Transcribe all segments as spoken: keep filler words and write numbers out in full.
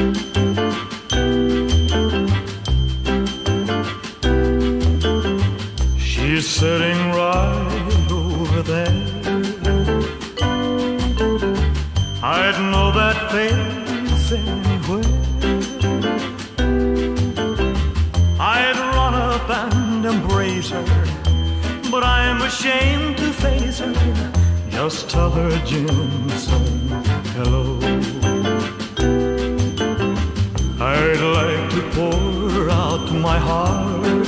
She's sitting right over there. I'd know that face anywhere. I'd run up and embrace her, but I'm ashamed to face her. Just tell her Jim said hello. I'd like to pour out my heart,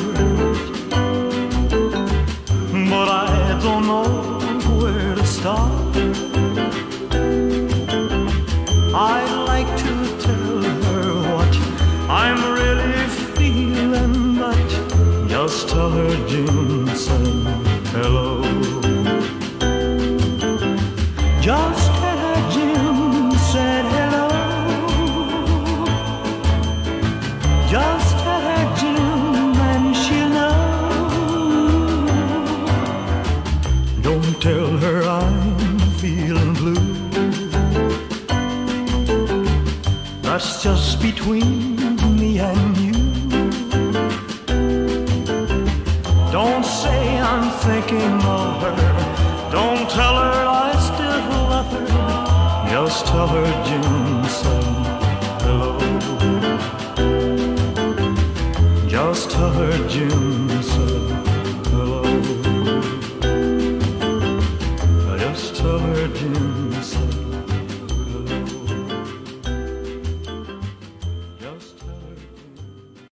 but I don't know where to start. I'd like to tell her what I'm really feeling, but just tell her Jim said hello. Just tell her Jim said hello. Just tell her Jim and she'll know. Don't tell her I'm feeling blue. That's just between me and you. Don't say I'm thinking of her. Don't tell her I still love her. Just tell her Jim said hello. Just tell her Jim